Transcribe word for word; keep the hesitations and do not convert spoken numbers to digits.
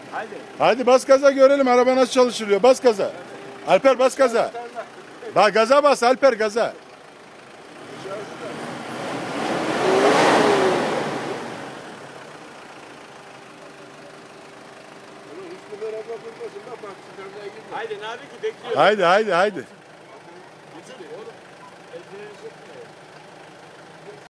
Haydi. Hadi bas gaza görelim araba nasıl çalışılıyor. Bas gaza. Alper bas gaza. Bak gaza bas Alper gaza. Haydi Nabi ki bekliyor. Haydi haydi haydi.